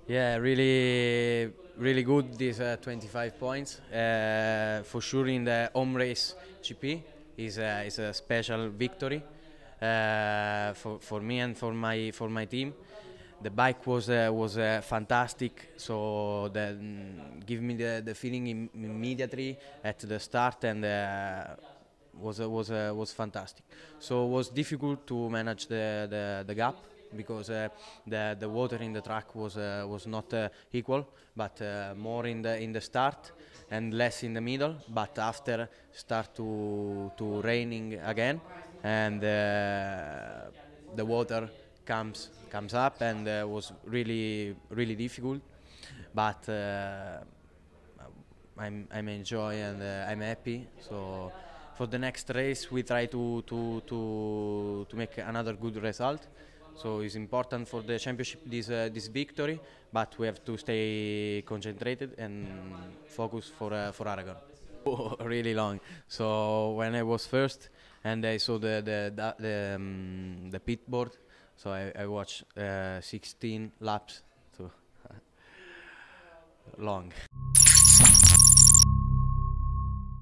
Yeah, really, really good. These 25 points for sure in the home race GP is a special victory for me and for my team. The bike was fantastic, so give me the feeling immediately at the start and. Was fantastic. So it was difficult to manage the gap because the water in the track was not equal, but more in the start and less in the middle. But after start to raining again, and the water comes up and was really difficult. But I'm enjoy and I'm happy. So for the next race, we try to make another good result. So it's important for the championship this victory, but we have to stay concentrated and focus for Aragon. Really long. So when I was first and I saw the pit board, so I watched 16 laps. So long.